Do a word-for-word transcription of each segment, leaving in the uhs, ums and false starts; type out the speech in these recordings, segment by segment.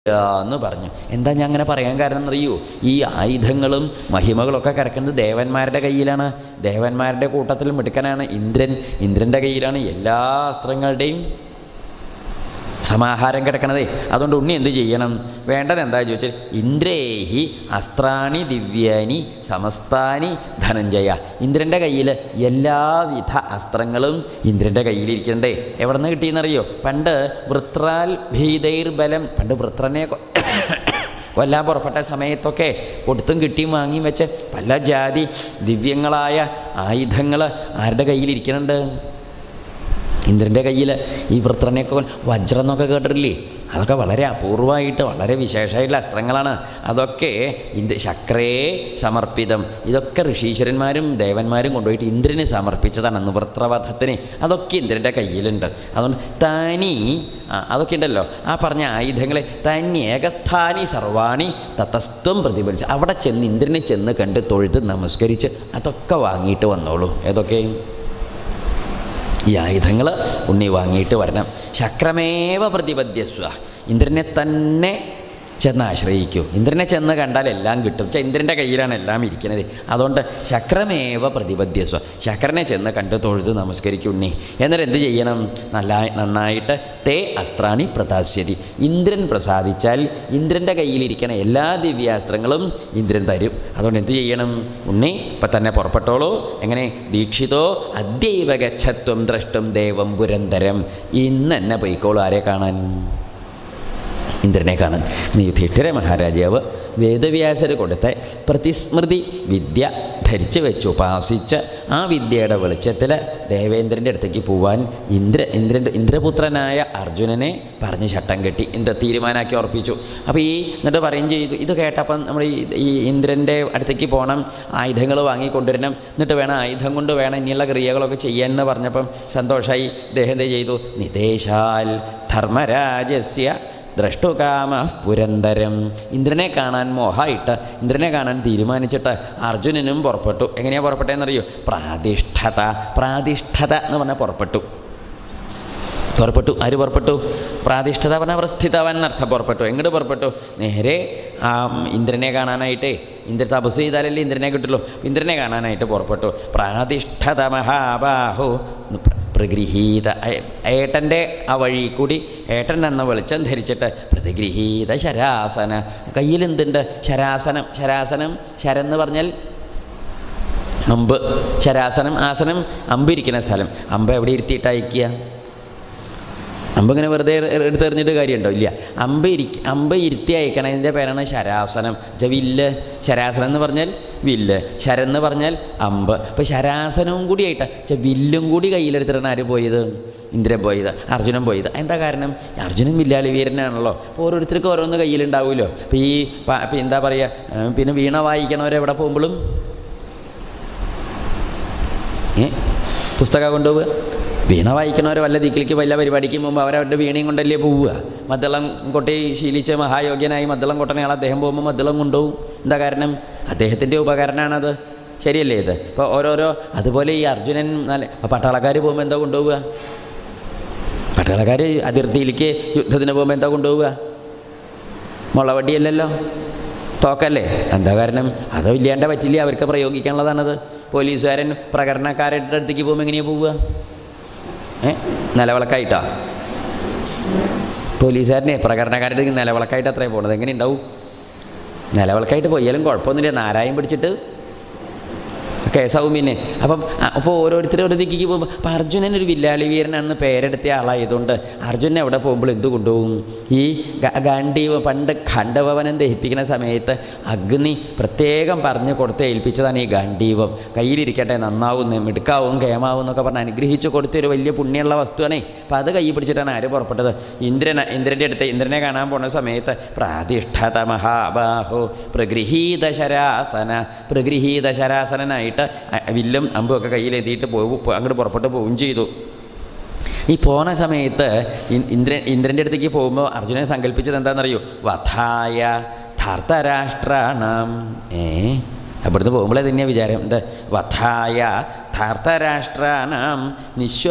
എന്ന് പറഞ്ഞു. എന്താ ഞാൻ അങ്ങനെ പറയാൻ കാരണം എന്നറിയോ? ഈ ആയുധങ്ങളും മഹിമകളൊക്കെ കിടക്കുന്നത് ദേവന്മാരുടെ കയ്യിലാണ്. ദേവന്മാരുടെ കൂട്ടത്തിൽ മിടുക്കനാണ് ഇന്ദ്രൻ. ഇന്ദ്രൻ്റെ കയ്യിലാണ് എല്ലാ അസ്ത്രങ്ങളുടെയും സമാഹാരം കിടക്കണതേ. അതുകൊണ്ട് ഉണ്ണി എന്ത് ചെയ്യണം? വേണ്ടത് എന്താ ചോദിച്ചാൽ ഇന്ദ്രേഹി അസ്ത്രാണി ദിവ്യാനി സമസ്താനി ധനഞ്ജയ. ഇന്ദ്രൻ്റെ കയ്യിൽ എല്ലാവിധ അസ്ത്രങ്ങളും ഇന്ദ്രൻ്റെ കയ്യിലിരിക്കണ്ടേ. എവിടെ നിന്ന് കിട്ടിയെന്നറിയോ? പണ്ട് വൃത്രാൽ ഭീതൈർബലം, പണ്ട് വൃത്രനെ കൊല്ലാൻ പുറപ്പെട്ട സമയത്തൊക്കെ കൊടുത്തും കിട്ടിയും വാങ്ങിയും വെച്ച് പല ജാതി ദിവ്യങ്ങളായ ആയുധങ്ങൾ ആരുടെ കയ്യിലിരിക്കുന്നുണ്ട്? ഇന്ദ്രൻ്റെ കയ്യിൽ. ഈ വൃത്രനെയൊക്കെ വജ്രം എന്നൊക്കെ കേട്ടിട്ടില്ലേ? അതൊക്കെ വളരെ അപൂർവമായിട്ട് വളരെ വിശേഷമായിട്ടുള്ള അസ്ത്രങ്ങളാണ്. അതൊക്കെ ഇന്ദ്ര ശക്രേ സമർപ്പിതം. ഇതൊക്കെ ഋഷീശ്വരന്മാരും ദേവന്മാരും കൊണ്ടുപോയിട്ട് ഇന്ദ്രന് സമർപ്പിച്ചതാണ് അന്ന് വൃത്രവധത്തിന്. അതൊക്കെ ഇന്ദ്രൻ്റെ കയ്യിലുണ്ട്. അതുകൊണ്ട് താനി അതൊക്കെ ഉണ്ടല്ലോ, ആ പറഞ്ഞ ആയുധങ്ങളെ തന്യേകസ്ഥാനി സർവാണി തതസ്ത്വം പ്രതിഫലിച്ച് അവിടെ ചെന്ന് ഇന്ദ്രനെ ചെന്ന് കണ്ട് തൊഴുത് നമസ്കരിച്ച് അതൊക്കെ വാങ്ങിയിട്ട് വന്നോളൂ. ഏതൊക്കെ? ഈ ആയുധങ്ങൾ ഉണ്ണി വാങ്ങിയിട്ട് വരണം. ശക്രമേവ പ്രതിപദ്യസ്വ. ഇന്ദ്രനെ തന്നെ ചെന്ന് ആശ്രയിക്കൂ. ഇന്ദ്രനെ ചെന്ന് കണ്ടാൽ എല്ലാം കിട്ടും. വെച്ചാൽ ഇന്ദ്രൻ്റെ കയ്യിലാണ് എല്ലാം ഇരിക്കുന്നത്. അതുകൊണ്ട് ശക്രമേവ പ്രതിപദ്യസ്വ. ശക്രനെ ചെന്ന് കണ്ട് തൊഴുത് നമസ്കരിക്കുണ്ണി. എന്നിട്ട് എന്ത് ചെയ്യണം? നല്ല നന്നായിട്ട് തേ അസ്ത്രാണി പ്രദാസ്യതി. ഇന്ദ്രൻ പ്രസാദിച്ചാൽ ഇന്ദ്രൻ്റെ കയ്യിലിരിക്കണ എല്ലാ ദിവ്യാസ്ത്രങ്ങളും ഇന്ദ്രൻ തരും. അതുകൊണ്ട് എന്ത് ചെയ്യണം? ഉണ്ണി ഇപ്പം തന്നെ പുറപ്പെട്ടോളൂ. എങ്ങനെ? ദീക്ഷിതോ അദ്യൈവ ഗച്ഛത്വം ദ്രഷ്ടും ദേവം പുരന്തരം. ഇന്ന് എന്നെ പൊയ്ക്കോളൂ. ആരെ കാണാൻ? ഇന്ദ്രനെ കാണാൻ. യുധിഷ്ഠിര മഹാരാജാവ് വേദവ്യാസർ കൊടുത്ത പ്രതിസ്മൃതി വിദ്യ ധരിച്ചു വെച്ച് ഉപാസിച്ച് ആ വിദ്യയുടെ വെളിച്ചത്തിൽ ദേവേന്ദ്രൻ്റെ അടുത്തേക്ക് പോവാൻ ഇന്ദ്ര ഇന്ദ്രൻ്റെ ഇന്ദ്രപുത്രനായ അർജുനനെ പറഞ്ഞ് ചട്ടം കെട്ടി ഇന്ദ്ര തീരുമാനമാക്കി ഉറപ്പിച്ചു. അപ്പോൾ ഈ എന്നിട്ട് പറയും ചെയ്തു. ഇത് കേട്ടപ്പം നമ്മൾ ഈ ഇന്ദ്രൻ്റെ അടുത്തേക്ക് പോകണം, ആയുധങ്ങൾ വാങ്ങിക്കൊണ്ടുവരണം, എന്നിട്ട് വേണം ആയുധം കൊണ്ട് വേണം ഇനിയുള്ള ക്രിയകളൊക്കെ ചെയ്യാമെന്ന് പറഞ്ഞപ്പം സന്തോഷമായി. ഇദ്ദേഹം എന്ത് ചെയ്തു? നിദേശാൽ ധർമ്മരാജസ്യ ദ്രഷ്ടുകാമ പുരന്തരം. ഇന്ദ്രനെ കാണാൻ മോഹമായിട്ട് ഇന്ദ്രനെ കാണാൻ തീരുമാനിച്ചിട്ട് അർജുനനും പുറപ്പെട്ടു. എങ്ങനെയാണ് പുറപ്പെട്ടതെന്നറിയോ? പ്രാതിഷ്ഠത. പ്രാതിഷ്ഠത എന്ന് പറഞ്ഞാൽ പുറപ്പെട്ടു പുറപ്പെട്ടു ആര് പുറപ്പെട്ടു? പ്രാതിഷ്ഠത പറഞ്ഞാൽ പ്രസ്ഥിതവൻ എന്നർത്ഥം. പുറപ്പെട്ടു. എങ്ങോട്ട് പുറപ്പെട്ടു? നേരെ ആ ഇന്ദ്രനെ കാണാനായിട്ടേ. ഇന്ദ്ര തപസ് ചെയ്താലല്ലേ ഇന്ദ്രനെ കിട്ടുള്ളൂ. ഇന്ദ്രനെ കാണാനായിട്ട് പുറപ്പെട്ടു. പ്രാതിഷ്ഠത മഹാബാഹു പ്രഗൃഹീത. ഏട്ടൻ്റെ ആ വഴി കൂടി ഏട്ടൻ എന്ന വെളിച്ചം ധരിച്ചിട്ട് പ്രതിഗൃഹീത ശരാസന. കയ്യിൽ എന്തുണ്ട്? ശരാസനം. ശരാസനം ശരെന്ന് പറഞ്ഞാൽ അമ്പ്. ശരാസനം ആസനം അമ്പിരിക്കുന്ന സ്ഥലം. അമ്പ് എവിടെ ഇരുത്തിയിട്ട് അയക്കുക? അമ്പ് ഇങ്ങനെ വെറുതെ എടുത്തെറിഞ്ഞിട്ട് കാര്യമുണ്ടോ? ഇല്ല. അമ്പ് ഇരി അമ്പ് ഇരുത്തി അയക്കണതിൻ്റെ പേരാണ് ശരാസനം. വെച്ചാൽ വില്ല്. ശരാസനം എന്ന് പറഞ്ഞാൽ വില്ല്, ശരെന്ന് പറഞ്ഞാൽ അമ്പ്. അപ്പോൾ ശരാസനവും കൂടി ആയിട്ട് വെച്ചാൽ വില്ലും കൂടി കയ്യിലെടുത്തിട്ടാണ് ആര് പോയത്? ഇന്ദ്രൻ പോയത്, അർജുനൻ പോയത്. എന്താ കാരണം? അർജുനൻ വില്ലാളി വീരനാണല്ലോ. അപ്പോൾ ഓരോരുത്തർക്കും ഓരോന്ന് കയ്യിലുണ്ടാവുമല്ലോ. അപ്പോൾ ഈ എന്താ പറയുക, പിന്നെ വീണ വായിക്കണവരെവിടെ പോകുമ്പോഴും ഏ പുസ്തകം കൊണ്ടുപോവുക. വീണ വായിക്കണവർ വല്ല ദിക്കിലേക്ക് വല്ല പരിപാടിക്ക് മുമ്പ് അവരവരുടെ വീണയും കൊണ്ടല്ലേ പോവുക. മദ്ദളം കൊട്ടി ശീലിച്ച മഹായോഗ്യനായി മദ്ദളം കൊട്ടണയാൾ അദ്ദേഹം പോകുമ്പോൾ മദ്ദളം കൊണ്ടുപോകും. എന്താ കാരണം? അദ്ദേഹത്തിൻ്റെ ഉപകരണമാണത്. ശരിയല്ലേ ഇത്? ഇപ്പോൾ ഓരോരോ അതുപോലെ ഈ അർജുനൻ നല്ല പട്ടാളക്കാർ പോകുമ്പോൾ എന്താ കൊണ്ടുപോവുക? പട്ടാളക്കാർ അതിർത്തിയിലേക്ക് യുദ്ധത്തിന് പോകുമ്പോൾ എന്താ കൊണ്ടുപോവുക? മുളവടിയല്ലല്ലോ, തോക്കല്ലേ. എന്താ കാരണം? അത് ഇല്ലാണ്ട് പറ്റില്ല, അവർക്ക് പ്രയോഗിക്കാനുള്ളതാണത്. പോലീസുകാരൻ പ്രകടനക്കാരുടെ അടുത്തേക്ക് പോകുമ്പോൾ എങ്ങനെയാണ് പോവുക? ഏ നിലവിളക്കായിട്ടാ? പോലീസുകാരനെ പ്രകടനക്കാരുടെ നിലവിളക്കായിട്ട് അത്രയും പോകുന്നത്. എങ്ങനെ ഉണ്ടാവും? നിലവിളക്കായിട്ട് പോയാലും കുഴപ്പമൊന്നുമില്ല, നാരായം പിടിച്ചിട്ട് കേസാവും. പിന്നെ അപ്പം അപ്പോൾ ഓരോരുത്തരും ഓരോ ദിക്കിക്ക് പോകുമ്പോൾ അപ്പം അർജുനൻ ഒരു വില്ലാളി വീരനാണെന്ന് പേരെടുത്ത ആളായതുകൊണ്ട് അർജുനൻ എവിടെ പോകുമ്പോൾ എന്ത് കൊണ്ടുപോകും? ഈ ഗാണ്ഡീവ പണ്ട് ഖണ്ഡഭവനം ദഹിപ്പിക്കുന്ന സമയത്ത് അഗ്നി പ്രത്യേകം പറഞ്ഞു കൊടുത്ത് ഏൽപ്പിച്ചതാണ് ഈ ഗാണ്ഡീവം. കയ്യിലിരിക്കട്ടെ, നന്നാവും, മിടുക്കാവും, കേമാവും എന്നൊക്കെ പറഞ്ഞ് അനുഗ്രഹിച്ച് കൊടുത്തൊരു വലിയ പുണ്യമുള്ള വസ്തുവാണേ. അപ്പം അത് കയ്യിൽ പിടിച്ചിട്ടാണ് ആര് പുറപ്പെട്ടത്? ഇന്ദ്രൻ. ഇന്ദ്രൻ്റെ അടുത്ത് ഇന്ദ്രനെ കാണാൻ പോകുന്ന സമയത്ത് പ്രാതിഷ്ഠത മഹാബാഹു പ്രഗൃഹീത ശരാസന. പ്രഗൃഹീത ശരാസനായിട്ട് വില്ലും അമ്പും ഒക്കെ കയ്യിലെത്തിയിട്ട് പോകും, അങ്ങോട്ട് പുറപ്പെട്ട് പോവുകയും ചെയ്തു. ഈ പോണ സമയത്ത് ഇന്ദ്രൻ ഇന്ദ്രൻ്റെ അടുത്തേക്ക് പോകുമ്പോൾ അർജുനനെ സങ്കല്പിച്ചത് എന്താണെന്നറിയോ? വധായ ധാർത്തരാഷ്ട്രാണം. ഏ അവിടുന്ന് പോകുമ്പോഴേ തന്നെയാണ് വിചാരം. എന്താ? വധായ ധാർത്തരാഷ്ട്രാണം നിശ്വസ്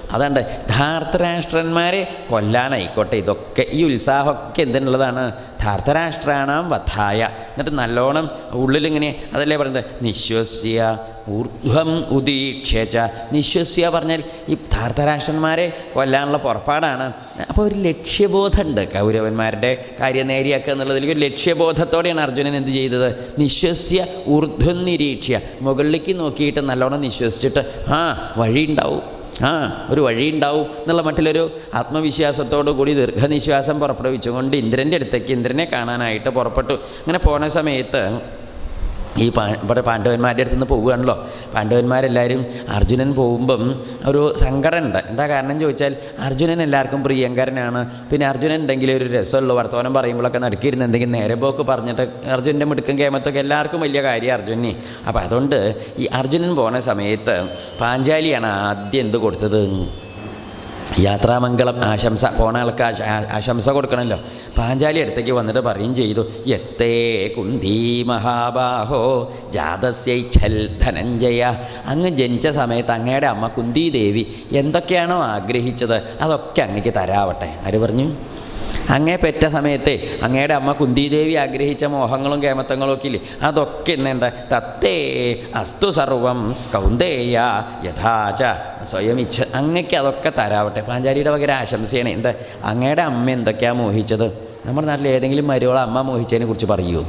അതുകൊണ്ട് ധാർത്തരാഷ്ട്രന്മാരെ കൊല്ലാനായിക്കോട്ടെ, ഇതൊക്കെ ഈ ഉത്സാഹമൊക്കെ എന്തിനുള്ളതാണ്? ധാർത്തരാഷ്ട്രാണാം വധായ. എന്നിട്ട് നല്ലോണം ഉള്ളിലിങ്ങനെ അതല്ലേ പറയുന്നത്, നിശ്വസ്യ ഊർധ്വം ഉദീക്ഷ്യ. നിശ്വസ്യ പറഞ്ഞാൽ ഈ ധാർത്തരാഷ്ട്രന്മാരെ കൊല്ലാനുള്ള പുറപ്പാടാണ്. അപ്പോൾ ഒരു ലക്ഷ്യബോധമുണ്ട് കൗരവന്മാരുടെ കാര്യം നേരിയാക്കുക എന്നുള്ളതിലേക്ക് ഒരു ലക്ഷ്യബോധത്തോടെയാണ് അർജുനൻ എന്ത് ചെയ്തത്? നിശ്വസ്യ ഊർധ്വം നിരീക്ഷ്യ, മുകളിലേക്ക് നോക്കിയിട്ട് നല്ലോണം നിശ്വസിച്ചിട്ട് ആ വഴി ഉണ്ടാവും, ആ ഒരു വഴി ഉണ്ടാവും എന്നുള്ള മട്ടിലൊരു ആത്മവിശ്വാസത്തോടു കൂടി ദീർഘനിശ്വാസം പുറപ്പെടുവിച്ചുകൊണ്ട് ഇന്ദ്രൻ്റെ അടുത്തേക്ക് ഇന്ദ്രനെ കാണാനായിട്ട് പുറപ്പെട്ടു. അങ്ങനെ പോണ സമയത്ത് ഈ പാ ഇവിടെ പാണ്ഡവന്മാരുടെ അടുത്ത് നിന്ന് പോവുകയാണല്ലോ. പാണ്ഡവന്മാരെല്ലാവരും അർജുനൻ പോകുമ്പം ഒരു സങ്കടമുണ്ട്. എന്താ കാരണം ചോദിച്ചാൽ അർജുനൻ എല്ലാവർക്കും പ്രിയങ്കരനാണ്. പിന്നെ അർജുനൻ ഉണ്ടെങ്കിൽ ഒരു രസമുള്ളൂ, വർത്തമാനം പറയുമ്പോഴൊക്കെ നടക്കിയിരുന്ന എന്തെങ്കിലും നേരെ പോക്ക് പറഞ്ഞിട്ട് അർജുനൻ്റെ മിടുക്കും കേമത്തൊക്കെ എല്ലാവർക്കും വലിയ കാര്യം അർജുനനെ. അപ്പോൾ അതുകൊണ്ട് ഈ അർജുനൻ പോണ സമയത്ത് പാഞ്ചാലിയാണ് ആദ്യം എന്ത് കൊടുത്തത്? യാത്രാമംഗളം ആശംസ. പോണ ആൾക്ക് ആശംസ കൊടുക്കണമല്ലോ. പാഞ്ചാലി അടുത്തേക്ക് വന്നിട്ട് പറയും ചെയ്തു, യത്തേ കുന്തി മഹാബാഹോ ജാതസ്യൈച്ഛൽ ധനഞ്ജയ. അങ്ങ് ജനിച്ച സമയത്ത് അങ്ങയുടെ അമ്മ കുന്തി ദേവി എന്തൊക്കെയാണോ ആഗ്രഹിച്ചത് അതൊക്കെ അങ്ങക്ക് തരാവട്ടെ. ആര് പറഞ്ഞു? അങ്ങേ പെറ്റ സമയത്തെ അങ്ങയുടെ അമ്മ കുന്തിദേവി ആഗ്രഹിച്ച മോഹങ്ങളും കേമത്തങ്ങളും ഒക്കെ ഇല്ലേ, അതൊക്കെ ഇന്നെന്താ? തത്തേ അസ്തു സർവം കൗന്ദേയ യഥാച സ്വയം ഇച്ഛ. അങ്ങക്ക് അതൊക്കെ തരാവട്ടെ. പാഞ്ചാലിയുടെ വകര ആശംസയാണ്. എന്താ? അങ്ങയുടെ അമ്മ എന്തൊക്കെയാണ് മോഹിച്ചത്? നമ്മുടെ നാട്ടിൽ ഏതെങ്കിലും മരുവോളം അമ്മ മോഹിച്ചതിനെ കുറിച്ച് പറയുമോ?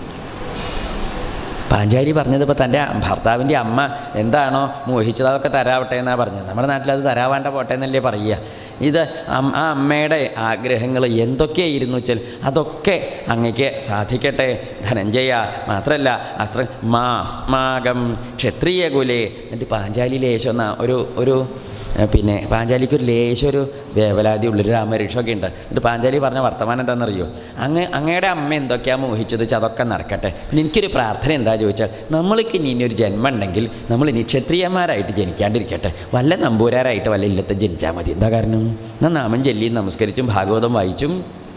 പാഞ്ചാലി പറഞ്ഞത് ഇപ്പോൾ തൻ്റെ ഭർത്താവിൻ്റെ അമ്മ എന്താണോ മോഹിച്ചത് അതൊക്കെ തരാവട്ടെ എന്നാണ് പറഞ്ഞത്. നമ്മുടെ നാട്ടിലത് തരാവേണ്ട പോട്ടെ എന്നല്ലേ പറയുക. ഇത് ആ അമ്മയുടെ ആഗ്രഹങ്ങൾ എന്തൊക്കെയായിരുന്നു വെച്ചാൽ അതൊക്കെ അങ്ങക്ക് സാധിക്കട്ടെ ധനഞ്ജയ. മാത്രമല്ല അസ്ത്ര മാസ്മാകം ക്ഷത്രിയകുലേ. എന്നിട്ട് പാഞ്ചാലി ലേശം എന്ന ഒരു ഒരു പിന്നെ പാഞ്ചാലിക്കൊരു ലേശം ഒരു വേവലാതി ഉള്ളൊരു രാമരക്ഷമൊക്കെ ഉണ്ട്. എന്നിട്ട് പാഞ്ചാലി പറഞ്ഞ വർത്തമാനം എന്താണെന്നറിയോ? അങ്ങ് അങ്ങയുടെ അമ്മ എന്തൊക്കെയാണ് മോഹിച്ചത് വെച്ചാൽ അതൊക്കെ നടക്കട്ടെ. പിന്നെ എനിക്കൊരു പ്രാർത്ഥന എന്താ ചോദിച്ചാൽ, നമ്മൾക്ക് ഇനി ഇനി ഒരു ജന്മം ഉണ്ടെങ്കിൽ നമ്മൾ ഇനി ക്ഷത്രിയന്മാരായിട്ട് ജനിക്കാണ്ടിരിക്കട്ടെ, വല്ല നമ്പൂരാരായിട്ട് വല്ല ഇല്ലത്തെ ജനിച്ചാൽ മതി. എന്താ കാരണം? ഞാൻ നാമം ചൊല്ലിയും നമസ്കരിച്ചും ഭാഗവതം വായിച്ചും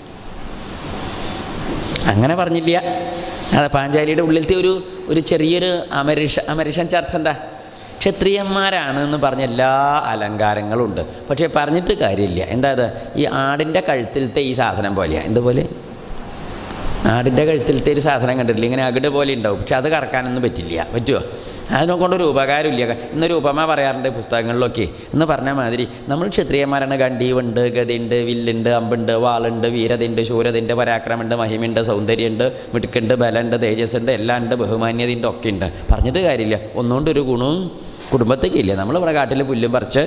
അങ്ങനെ പറഞ്ഞില്ല. അതെ, പാഞ്ചാലിയുടെ ഉള്ളിലത്തെ ഒരു ഒരു ചെറിയൊരു അമരിഷ അമരിഷൻ ചർച്ച എന്താ? ക്ഷത്രിയന്മാരാണ് എന്ന് പറഞ്ഞ എല്ലാ അലങ്കാരങ്ങളും ഉണ്ട്. പക്ഷേ പറഞ്ഞിട്ട് കാര്യമില്ല. എന്താ അത്? ഈ ആടിൻ്റെ കഴുത്തിലത്തെ ഈ സാധനം പോലെയാണ്. എന്തുപോലെ? ആടിൻ്റെ കഴുത്തിലത്തെ ഒരു സാധനം കണ്ടിട്ടില്ല, ഇങ്ങനെ അകിട് പോലെ ഉണ്ടാവും. പക്ഷെ അത് കറക്കാനൊന്നും പറ്റില്ല. പറ്റുമോ? അതിനെക്കൊണ്ടൊരു ഉപകാരമില്ല. ഇന്നൊരു ഉപമ പറയാറുണ്ട് പുസ്തകങ്ങളിലൊക്കെ. എന്ന് പറഞ്ഞ മാതിരി നമ്മൾ ക്ഷത്രിയന്മാരാണ്. ഗണ്ഡീവുണ്ട്, ഗതിയുണ്ട്, വില്ലുണ്ട്, അമ്പുണ്ട്, വാളുണ്ട്, വീരതയുണ്ട്, ശൂരതയുണ്ട്, പരാക്രമമുണ്ട്, മഹിമയുണ്ട്, സൗന്ദര്യമുണ്ട്, മിടുക്കുണ്ട്, ബലമുണ്ട്, തേജസ്സുണ്ട്, എല്ലാം ഉണ്ട്, ബഹുമാന്യതയുണ്ട്, ഒക്കെ ഉണ്ട്. പറഞ്ഞിട്ട് കാര്യമില്ല. ഒന്നുകൊണ്ടൊരു ഗുണവും കുടുംബത്തേക്കില്ല. നമ്മളിവിടെ കാട്ടിൽ പുല്ലും പറിച്ച്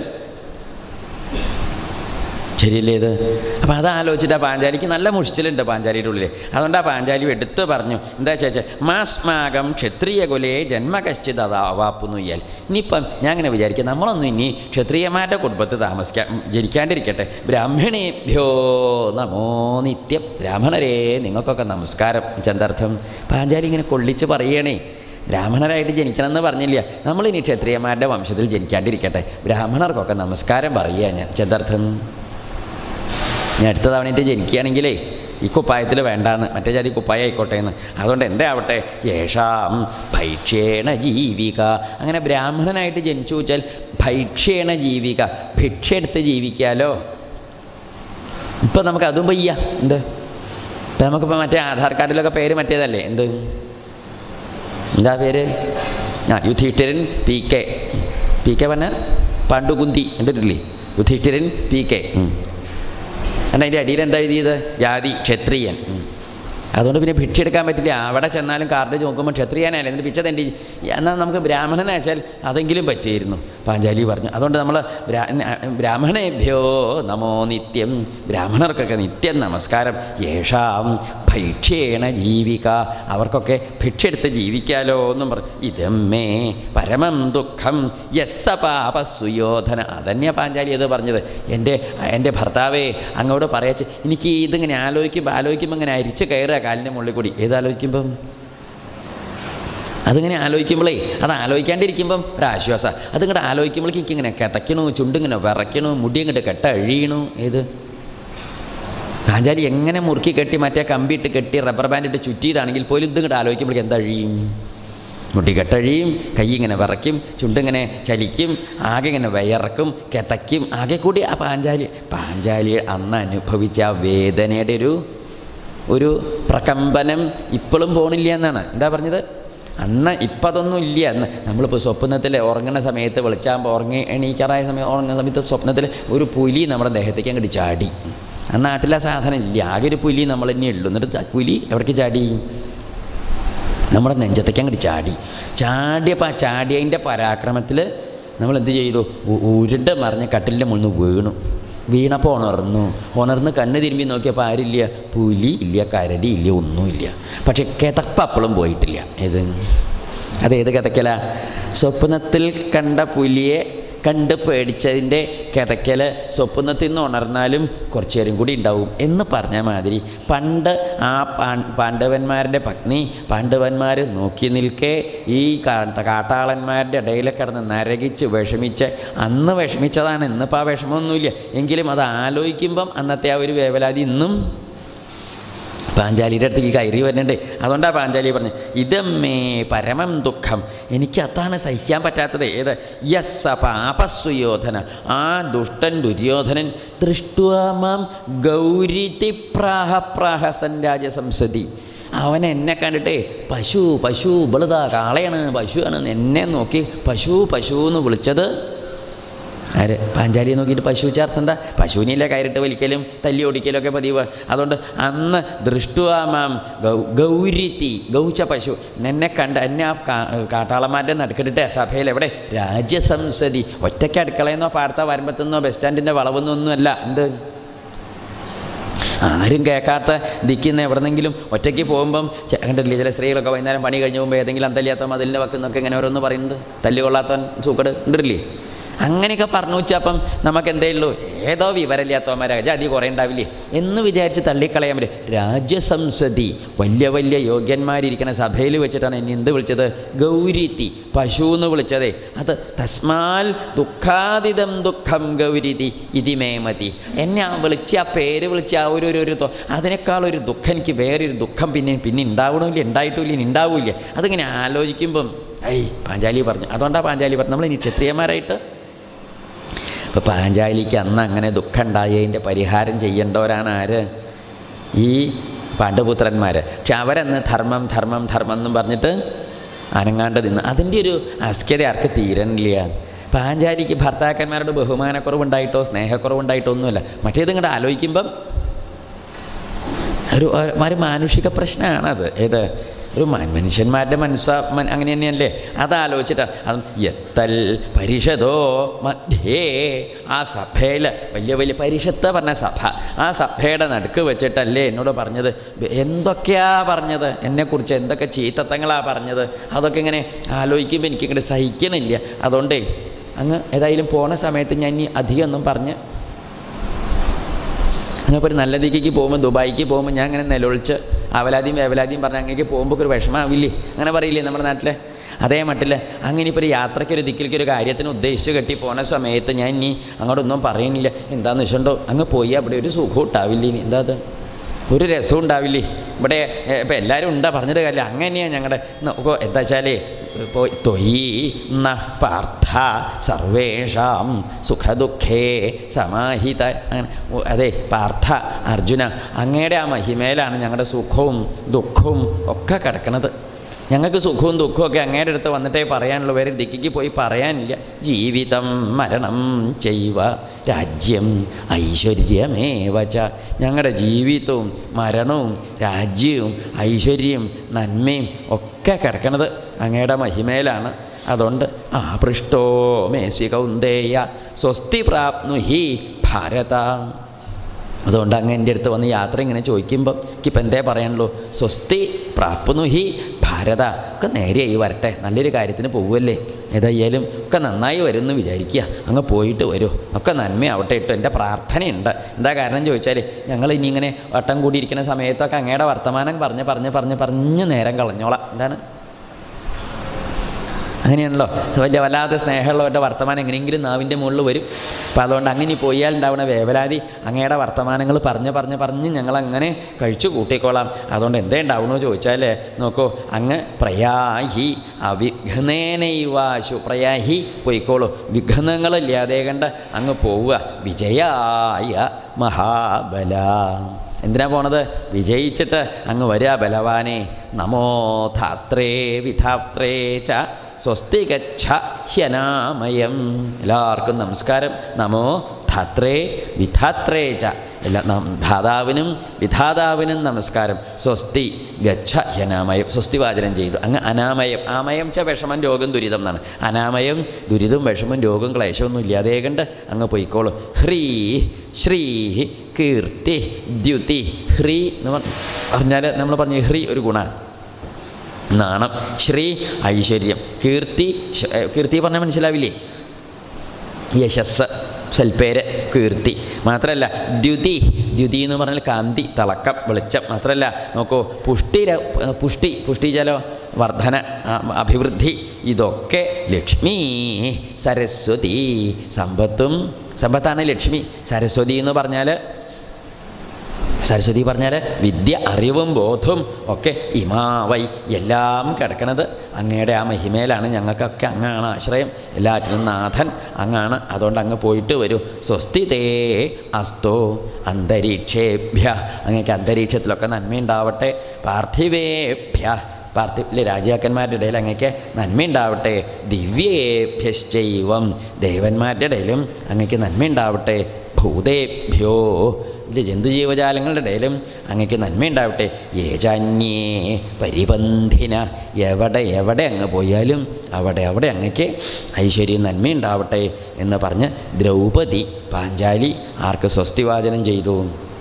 ശരിയല്ലേ ഇത്? അപ്പോൾ അത് ആലോചിച്ചിട്ട് ആ പാഞ്ചാലിക്ക് നല്ല മുഷിച്ചിലുണ്ട് പാഞ്ചാലിയുടെ ഉള്ളിൽ. അതുകൊണ്ട് ആ പാഞ്ചാലി എടുത്ത് പറഞ്ഞു, എന്താ ചേച്ചാ, മാസ്മാകം ക്ഷത്രിയകുലേ ജന്മ കശ്ചിത് അവാപ്പുന്നു ഇയാൽ. ഇനിയിപ്പം ഞാൻ അങ്ങനെ വിചാരിക്കുക, നമ്മളൊന്നും ഇനി ക്ഷത്രിയന്മാരുടെ കുടുംബത്തിൽ താമസിക്കാൻ ജനിക്കാണ്ടിരിക്കട്ടെ. ബ്രാഹ്മണേഭ്യോ നമോ നിത്യം. ബ്രാഹ്മണരേ നിങ്ങൾക്കൊക്കെ നമസ്കാരം. ചെന്തർത്ഥം? പാഞ്ചാലി ഇങ്ങനെ കൊള്ളിച്ച് പറയണേ, ബ്രാഹ്മണരായിട്ട് ജനിക്കണമെന്ന് പറഞ്ഞില്ല, നമ്മളിനി ക്ഷത്രിയന്മാരുടെ വംശത്തിൽ ജനിക്കാണ്ടിരിക്കട്ടെ, ബ്രാഹ്മണർക്കൊക്കെ നമസ്കാരം പറയുക. ഞാൻ ചെന്തർത്ഥം? ഞാൻ അടുത്ത തവണയിട്ട് ജനിക്കുകയാണെങ്കിലേ ഈ കുപ്പായത്തിൽ വേണ്ടാന്ന്, മറ്റേ ജാതി കുപ്പായ ആയിക്കോട്ടെ എന്ന്. അതുകൊണ്ട് എന്താ ആവട്ടെ, യേഷാം ഭൈക്ഷ്യേണ ജീവിക. അങ്ങനെ ബ്രാഹ്മണനായിട്ട് ജനിച്ചു വെച്ചാൽ ഭൈക്ഷ്യേണ ജീവിക, ഭിക്ഷ എടുത്ത് ജീവിക്കാലോ. ഇപ്പം നമുക്ക് അതും വയ്യ. എന്ത് ഇപ്പം നമുക്കിപ്പോൾ മറ്റേ ആധാർ കാർഡിലൊക്കെ പേര് മറ്റേതല്ലേ? എന്ത് എന്താ പേര്? ആ Yudhishthiran P K. P K പറഞ്ഞാൽ പാണ്ഡുകുന്തി കണ്ടിട്ടില്ലേ? Yudhishthiran P K. എന്നാൽ അതിൻ്റെ അടിയിൽ എന്താ എഴുതിയത്? ജാതി ക്ഷത്രിയൻ. അതുകൊണ്ട് പിന്നെ ഭിക്ഷ എടുക്കാൻ പറ്റില്ല. അവിടെ ചെന്നാലും കാർഡ് നോക്കുമ്പോൾ ക്ഷത്രിയനല്ലേ, എന്നിട്ട് പിച്ച തണ്ടി. എന്നാൽ നമുക്ക് ബ്രാഹ്മണനയച്ചാൽ അതെങ്കിലും പറ്റിയിരുന്നു, പാഞ്ചാലി പറഞ്ഞു. അതുകൊണ്ട് നമ്മൾ ബ്രാഹ്മണേഭ്യോ നമോ നിത്യം. ബ്രാഹ്മണർക്കൊക്കെ നിത്യം നമസ്കാരം. യേഷാം ഭൈക്ഷ്യേണ ജീവിക. അവർക്കൊക്കെ ഭിക്ഷ എടുത്ത് ജീവിക്കാലോ എന്നും പറഞ്ഞു. ഇതമ്മേ പരമം ദുഃഖം യസ്സ പാപ സുയോധന. അതന്നെയാണ് പാഞ്ചാലി അത് പറഞ്ഞത്. എൻ്റെ എൻ്റെ ഭർത്താവേ അങ്ങോട്ട് പറയാച്ച്, എനിക്ക് ഇതിങ്ങനെ ആലോചിക്കുമ്പോൾ ആലോചിക്കുമ്പോൾ ഇങ്ങനെ അരിച്ച് കയറുക കാലിൻ്റെ മുകളിൽ കൂടി. ഏതാലോചിക്കുമ്പം? അതിങ്ങനെ ആലോചിക്കുമ്പോഴേ, അത് ആലോചിക്കാണ്ടിരിക്കുമ്പം ഒരാശ്വാസം. അതിങ്ങോട്ട് ആലോചിക്കുമ്പോഴേക്ക് എനിക്കിങ്ങനെ കിതയ്ക്കണു, ചുണ്ടിങ്ങനെ വിറയ്ക്കണു, മുടി ഇങ്ങോട്ട് കെട്ട അഴിയണു. ഏത്? പാഞ്ചാലി എങ്ങനെ മുറുക്കി കെട്ടി മറ്റേ കമ്പിയിട്ട് കെട്ടി റബ്ബർ ബാൻഡ് ഇട്ട് ചുറ്റിയതാണെങ്കിൽ പോലും ഇതിങ്ങോട്ട് ആലോചിക്കുമ്പോഴേക്ക് എന്താ അഴിയും? മുടികെട്ടഴിയും, കൈ ഇങ്ങനെ വിറയ്ക്കും, ചുണ്ടിങ്ങനെ ചലിക്കും, ആകെ ഇങ്ങനെ വിയർക്കും, കിതയ്ക്കും, ആകെ കൂടി ആ പാഞ്ചാലി പാഞ്ചാലി അന്ന് അനുഭവിച്ച ആ വേദനയുടെ ഒരു ഒരു പ്രകമ്പനം ഇപ്പോഴും പോണില്ല എന്നാണ്. എന്താ പറഞ്ഞത്? അന്ന് ഇപ്പം അതൊന്നും ഇല്ല. അന്ന് നമ്മളിപ്പോൾ സ്വപ്നത്തിൽ ഉറങ്ങുന്ന സമയത്ത് വെളിച്ചാകുമ്പോൾ ഉറങ്ങി എണീക്കാറായ സമയം ഉറങ്ങുന്ന സമയത്ത് സ്വപ്നത്തിൽ ഒരു പുലി നമ്മുടെ ദേഹത്തേക്ക് അങ്ങോട്ട് ചാടി. ആ നാട്ടിലെ സാധനം ഇല്ല, ആകെ ഒരു പുലി നമ്മൾ തന്നെ ഉള്ളൂ. എന്നിട്ട് പുലി എവിടേക്ക് ചാടി? നമ്മുടെ നെഞ്ചത്തേക്ക് അങ്ങോട്ട് ചാടി. ചാടിയപ്പോൾ ആ ചാടിയതിൻ്റെ പരാക്രമത്തിൽ നമ്മൾ എന്ത് ചെയ്തു? ഉരുണ്ട് മറിഞ്ഞ് കട്ടിലിൻ്റെ മുകളിൽ നിന്ന് വീണു. വീണപ്പോൾ ഉണർന്നു. ഉണർന്ന് കണ്ണ് തിരുമ്പി നോക്കിയപ്പോൾ ആരില്ല, പുലി ഇല്ല, കരടി ഇല്ല, ഒന്നുമില്ല. പക്ഷെ കിതപ്പ് അപ്പോഴും പോയിട്ടില്ല. ഏത് അതേത് കിതക്കല? സ്വപ്നത്തിൽ കണ്ട പുലിയെ കണ്ട് പേടിച്ചതിൻ്റെ കിതക്കൽ സ്വപ്നത്തിൽ നിന്ന് ഉണർന്നാലും കുറച്ചു നേരം കൂടി ഉണ്ടാവും എന്ന് പറഞ്ഞ മാതിരി പണ്ട് ആ പാണ്ഡവന്മാരുടെ പത്നി പാണ്ഡവന്മാർ നോക്കി നിൽക്കെ ഈ കാട്ടാളന്മാരുടെ ഇടയിൽ കിടന്ന് നരകിച്ച് വിഷമിച്ച് അന്ന് വിഷമിച്ചതാണ്. ഇന്നിപ്പോൾ ആ വിഷമമൊന്നുമില്ല. എങ്കിലും അത് ആലോചിക്കുമ്പം അന്നത്തെ ആ ഒരു വേവലാതി ഇന്നും പാഞ്ചാലിയുടെ അടുത്തേക്ക് കയറി വരുന്നുണ്ട്. അതുകൊണ്ടാണ് പാഞ്ചാലി പറഞ്ഞു, ഇതമ്മേ പരമം ദുഃഖം, എനിക്ക് അതാണ് സഹിക്കാൻ പറ്റാത്തത്. ഏത്? യസ്സ പാപസുയോധന, ആ ദുഷ്ടൻ ദുര്യോധനൻ ദൃഷ്ടുവാമാം ഗൗരിതി പ്രാഹ പ്രാഹസൻ രാജസംസതി, അവൻ എന്നെ കണ്ടിട്ട് പശു പശു ബളുതാ കാളയാണ് പശുവാണ് എന്നെ നോക്കി പശു പശു എന്ന് വിളിച്ചത്. ആര്? പാഞ്ചാലിയെ നോക്കിയിട്ട് പശു ചേർത്ത് എന്താ? പശുവിനിലെ കയറിട്ട് വലിക്കലും തല്ലി ഓടിക്കലും ഒക്കെ പതിവ്. അതുകൊണ്ട് അന്ന് ദൃഷ്ടുവാമാം ഗൗ ഗൗരിത്തി ഗൗച്ച പശു എന്നെ കണ്ട് എന്നെ ആ കാട്ടാളന്മാരുടെ നടുക്കിട്ടിട്ട് സഭയിൽ എവിടെ? രാജ്യസംസതി, ഒറ്റയ്ക്ക് അടുക്കളയെന്നോ പാർത്ത വരമ്പത്തുനിന്നോ ബസ് സ്റ്റാൻഡിൻ്റെ വളവെന്നൊന്നുമല്ല. എന്ത്? ആരും കേൾക്കാത്ത ദിക്കുന്ന എവിടെന്നെങ്കിലും ഒറ്റയ്ക്ക് പോകുമ്പം കണ്ടിട്ടില്ലേ ചില സ്ത്രീകളൊക്കെ വൈകുന്നേരം പണി കഴിഞ്ഞ് പോകുമ്പോൾ ഏതെങ്കിലും അന്തല്ലാത്ത മതിലിൻ്റെ വക്കുന്നൊക്കെ ഇങ്ങനെ ഓരോന്ന് പറയുന്നത്, തല്ലുകൊള്ളാത്തവൻ സൂക്കട് ഉണ്ടല്ലേ, അങ്ങനെയൊക്കെ പറഞ്ഞു വെച്ചപ്പം നമുക്ക് എന്തേ ഉള്ളൂ, ഏതോ വിവരമില്ലാത്തവന്മാരെ ജാതി കുറേ ഉണ്ടാവില്ലേ എന്ന് വിചാരിച്ച് തള്ളിക്കളയാൻ പറ്റും. രാജ്യസംസതി, വലിയ വലിയ യോഗ്യന്മാരിയ്ക്കുന്ന സഭയിൽ വെച്ചിട്ടാണ് എന്നെ എന്ത് വിളിച്ചത്? ഗൗരിത്തി, പശു എന്ന് വിളിച്ചതേ. അത് തസ്മാൽ ദുഃഖാതിദം ദുഃഖം ഗൗരിതി ഇതിമേമതി, എന്നെ ആ വിളിച്ച് ആ പേര് വിളിച്ച് ആ ഒരു ഒരു അതിനേക്കാളൊരു ദുഃഖം എനിക്ക് വേറൊരു ദുഃഖം പിന്നെ പിന്നെ ഉണ്ടാവണമില്ല, ഉണ്ടായിട്ടില്ല, ഇനി ഉണ്ടാവില്ല. അതിങ്ങനെ ആലോചിക്കുമ്പം ഐ പാഞ്ചാലി പറഞ്ഞു. അതുകൊണ്ടാണ് പാഞ്ചാലി പറഞ്ഞു നമ്മളിനി ക്ഷത്രിയന്മാരായിട്ട്. ഇപ്പോൾ പാഞ്ചാലിക്ക് അന്ന് അങ്ങനെ ദുഃഖം ഉണ്ടായതിൻ്റെ പരിഹാരം ചെയ്യേണ്ടവരാണ് ആര്? ഈ പാണ്ഡുപുത്രന്മാർ. പക്ഷെ അവരന്ന് ധർമ്മം ധർമ്മം ധർമ്മം എന്നും പറഞ്ഞിട്ട് അനങ്ങാണ്ട് നിന്ന് അതിൻ്റെ ഒരു അസ്ക്യത ആർക്ക് തീരണില്ല. പാഞ്ചാലിക്ക് ഭർത്താക്കന്മാരുടെ ബഹുമാനക്കുറവുണ്ടായിട്ടോ സ്നേഹക്കുറവുണ്ടായിട്ടോ ഒന്നുമില്ല. മറ്റേത് ഇങ്ങോട്ട് ആലോചിക്കുമ്പം ഒരു ഒരു മാനുഷിക പ്രശ്നമാണത്. ഏത്? ഒരു മനുഷ്യന്മാരുടെ മനസ്സാ അങ്ങനെ തന്നെയല്ലേ. അതാലോചിച്ചിട്ടാണ് അത് എത്തൽ പരിഷതോ മധ്യേ, ആ സഭയിൽ വലിയ വലിയ പരിഷത്ത് പറഞ്ഞ സഭ, ആ സഭയുടെ നടുക്ക് വെച്ചിട്ടല്ലേ എന്നോട് പറഞ്ഞത്. എന്തൊക്കെയാ പറഞ്ഞത് എന്നെക്കുറിച്ച്, എന്തൊക്കെ ചീത്തത്തങ്ങളാണ് പറഞ്ഞത്. അതൊക്കെ ഇങ്ങനെ ആലോചിക്കുമ്പോൾ എനിക്കിങ്ങോട്ട് സഹിക്കണില്ല. അതുകൊണ്ടേ അങ്ങ് ഏതായാലും പോണ സമയത്ത് ഞാൻ ഇനി അധികം ഒന്നും പറഞ്ഞ് അങ്ങപ്പോൾ ഒരു നല്ല ദിക്കിക്ക് പോകുമ്പോൾ ദുബായിക്ക് പോകുമ്പോൾ ഞാൻ അങ്ങനെ നിലവിളിച്ച് അവലാദിയും വേവലാദിയും പറഞ്ഞ് അങ്ങേക്ക് പോകുമ്പോൾ ഒരു വിഷമാവില്ലേ, അങ്ങനെ പറയില്ലേ നമ്മുടെ നാട്ടിൽ. അതേ മട്ടിൽ അങ്ങനെ ഇപ്പോൾ ഒരു യാത്രയ്ക്ക് ഒരു ദിക്കിലേക്ക് ഒരു കാര്യത്തിന് ഉദ്ദേശിച്ച് കെട്ടി പോകുന്ന സമയത്ത് ഞാൻ ഇനി അങ്ങോട്ടൊന്നും പറയുന്നില്ല. എന്താണെന്ന് വെച്ചിട്ടുണ്ടോ അങ്ങ് പോയി അവിടെ ഒരു സുഖം ഉണ്ടാവില്ലേ, ഇനി എന്താ അത് ഒരു രസവും ഉണ്ടാവില്ലേ. ഇവിടെ ഇപ്പം എല്ലാവരും ഉണ്ടാ പറഞ്ഞിട്ട് കാര്യമില്ല. അങ്ങനെയാണ് ഞങ്ങളുടെ എന്താ വെച്ചാൽ ഇപ്പോൾ ത്വയി ന പാർത്ഥ സർവേഷാം സുഖദുഃഖേ സമാഹിത, അങ്ങനെ അതെ പാർത്ഥ അർജുന അങ്ങയുടെ ആ മഹിമയിലാണ് ഞങ്ങളുടെ സുഖവും ദുഃഖവും ഒക്കെ കിടക്കണത്. ഞങ്ങൾക്ക് സുഖവും ദുഃഖവും ഒക്കെ അങ്ങയുടെ അടുത്ത് വന്നിട്ടേ പറയാനുള്ളൂ, വേറെ ദിക്കിക്ക് പോയി പറയാനില്ല. ജീവിതം മരണം ചെയ്വ രാജ്യം ഐശ്വര്യമേവച, ഞങ്ങളുടെ ജീവിതവും മരണവും രാജ്യവും ഐശ്വര്യവും നന്മയും ഒക്കെ കിടക്കണത് അങ്ങയുടെ മഹിമയിലാണ്. അതുകൊണ്ട് ആ പൃഷ്ടോ മേസി കൗന്ദേയ സ്വസ്തി പ്രാപ്നുഹി ഭാരത. അതുകൊണ്ട് അങ്ങ് എൻ്റെ അടുത്ത് വന്ന് യാത്ര ഇങ്ങനെ ചോദിക്കുമ്പം എനിക്കിപ്പോൾ എന്തേ പറയാനുള്ളൂ, സ്വസ്തി പ്രാപ്നുഹി ഭാരത, ഒക്കെ നേരെയായി വരട്ടെ, നല്ലൊരു കാര്യത്തിന് പോവുമല്ലേ, ഏതായാലും ഒക്കെ നന്നായി വരുമെന്ന് വിചാരിക്കുക, അങ്ങ് പോയിട്ട് വരൂ, ഒക്കെ നന്മയാവട്ടെ ഇട്ടു എൻ്റെ പ്രാർത്ഥനയുണ്ട്. എന്താ കാരണം ചോദിച്ചാൽ ഞങ്ങൾ ഇനി ഇങ്ങനെ വട്ടം കൂടിയിരിക്കുന്ന സമയത്തൊക്കെ അങ്ങയുടെ വർത്തമാനം പറഞ്ഞ് പറഞ്ഞ് പറഞ്ഞ് പറഞ്ഞ് നേരം കളഞ്ഞോളാം. എന്താണ് അങ്ങനെയാണല്ലോ, വലിയ വല്ലാത്ത സ്നേഹമുള്ളവരുടെ വർത്തമാനം എങ്ങനെയെങ്കിലും നാവിൻ്റെ മുകളിൽ വരും. അപ്പോൾ അതുകൊണ്ട് അങ്ങനെ പോയാൽ ഉണ്ടാവുന്ന വേവലാതി അങ്ങയുടെ വർത്തമാനങ്ങൾ പറഞ്ഞ് പറഞ്ഞ് പറഞ്ഞ് ഞങ്ങളങ്ങനെ കഴിച്ചു കൂട്ടിക്കോളാം. അതുകൊണ്ട് എന്തേ ഉണ്ടാവണമെന്ന് ചോദിച്ചാൽ നോക്കൂ, അങ്ങ് പ്രയാഹി അവിഘ്നേനൈവാശു, പ്രയാഹി പോയിക്കോളൂ, വിഘ്നങ്ങളില്ലാതെ കണ്ട് അങ്ങ് പോവുക. വിജയായ മഹാബല, എന്തിനാ പോണത്? വിജയിച്ചിട്ട് അങ്ങ് വരിക ബലവാനെ. നമോ ധാത്രേ വിധാത്രേ ച സ്വസ്തി ഗച്ഛ ഹ്യനാമയം. എല്ലാവർക്കും നമസ്കാരം. നമോ ധാത്രേ വിധാത്രേ ച, എല്ലാ ധാതാവിനും വിധാതാവിനും നമസ്കാരം. സ്വസ്തി ഗച്ഛ ഹ്യനാമയം, സ്വസ്തി വാചനം ചെയ്തു. അങ്ങ് അനാമയം, ആമയം ച വിഷമം രോഗം ദുരിതം എന്നാണ്. അനാമയം ദുരിതം വിഷമം രോഗം ക്ലേശമൊന്നും ഇല്ലാതെ കണ്ട് അങ്ങ് പൊയ്ക്കോളൂ. ഹ്രീ ശ്രീ കീർത്തി ദ്യുതി. ഹ്രീ എന്ന് പറഞ്ഞാൽ നമ്മൾ പറഞ്ഞ ഹ്രീ ഒരു ഗുണമാണ്, നാണം. ശ്രീ ഐശ്വര്യം. കീർത്തി, കീർത്തി പറഞ്ഞാൽ മനസ്സിലാവില്ലേ? യശസ്, സൽപ്പേര്, കീർത്തി. മാത്രമല്ല ദ്യുതി, ദ്യുതി എന്ന് പറഞ്ഞാൽ കാന്തി, തിളക്കം, വെളിച്ചം. മാത്രമല്ല നോക്കൂ, പുഷ്ടി, പുഷ്ടി പുഷ്ടിച്ചാലോ വർധന, അഭിവൃദ്ധി. ഇതൊക്കെ ലക്ഷ്മി സരസ്വതി, സമ്പത്തും സമ്പത്താണ് ലക്ഷ്മി. സരസ്വതി എന്ന് പറഞ്ഞാൽ, സരസ്വതി പറഞ്ഞാൽ വിദ്യ, അറിവും ബോധവും ഒക്കെ ഇമാവൈ എല്ലാം കിടക്കണത് അങ്ങയുടെ ആ മഹിമയിലാണ്. ഞങ്ങൾക്കൊക്കെ അങ്ങാണ് ആശ്രയം, എല്ലാറ്റിനും നാഥൻ അങ്ങാണ്. അതുകൊണ്ട് അങ്ങ് പോയിട്ട് വരൂ. സ്വസ്തി തേ അസ്തോ അന്തരീക്ഷേഭ്യ, അങ്ങേക്ക് അന്തരീക്ഷത്തിലൊക്കെ നന്മയുണ്ടാവട്ടെ. പാർത്ഥിവേഭ്യ, പാർത്ഥിവിലെ രാജാക്കന്മാരുടെ ഇടയിൽ അങ്ങേക്ക് നന്മയുണ്ടാവട്ടെ. ദിവ്യേഭ്യശ്ചൈവം, ദേവന്മാരുടെ ഇടയിലും അങ്ങേക്ക് നന്മയുണ്ടാവട്ടെ. ഭൂതേഭ്യോ, ഇത് ജന്തുജീവജാലങ്ങളുടെ ഇടയിലും അങ്ങേക്ക് നന്മയുണ്ടാവട്ടെ. യേജാന്യേ പരിബന്ധിന, എവിടെ എവിടെ അങ്ങ് പോയാലും അവിടെ അവിടെ അങ്ങേക്ക് ഐശ്വര്യം നന്മയുണ്ടാവട്ടെ എന്ന് പറഞ്ഞ് ദ്രൗപദി പാഞ്ചാലി ആർക്ക് സ്വസ്തിവാചനം ചെയ്തു?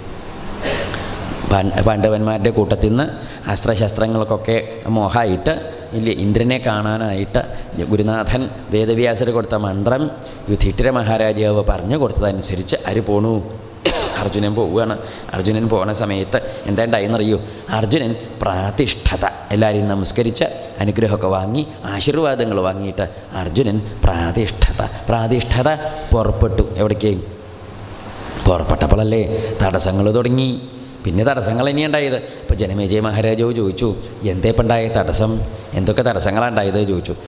പാണ്ഡവന്മാരുടെ കൂട്ടത്തിൽ നിന്ന് അസ്ത്രശസ്ത്രങ്ങൾക്കൊക്കെ മോഹമായിട്ട് ഇല്ലേ, ഇന്ദ്രനെ കാണാനായിട്ട് ഗുരുനാഥൻ വേദവ്യാസർ കൊടുത്ത മന്ത്രം യുധിഷ്ഠിര മഹാരാജാവ് പറഞ്ഞു കൊടുത്തതനുസരിച്ച് ആര് പോണു? അർജുനൻ പോവുകയാണ്. അർജുനൻ പോകുന്ന സമയത്ത് എന്താ ഉണ്ടായെന്നറിയൂ? അർജുനൻ പ്രാതിഷ്ഠത, എല്ലാവരെയും നമസ്കരിച്ച് അനുഗ്രഹമൊക്കെ വാങ്ങി ആശീർവാദങ്ങൾ വാങ്ങിയിട്ട് അർജുനൻ പ്രാതിഷ്ഠത പ്രാതിഷ്ഠത പുറപ്പെട്ടു. എവിടേക്ക് പുറപ്പെട്ടപ്പോഴല്ലേ തടസ്സങ്ങൾ തുടങ്ങി. പിന്നെ തടസ്സങ്ങൾ ഇനി ഉണ്ടായത്. അപ്പോൾ ജനമേജയ മഹാരാജാവ് ചോദിച്ചു, എന്തേപ്പണ്ടായ തടസ്സം, എന്തൊക്കെ തടസ്സങ്ങളാണ് ഉണ്ടായത് ചോദിച്ചു.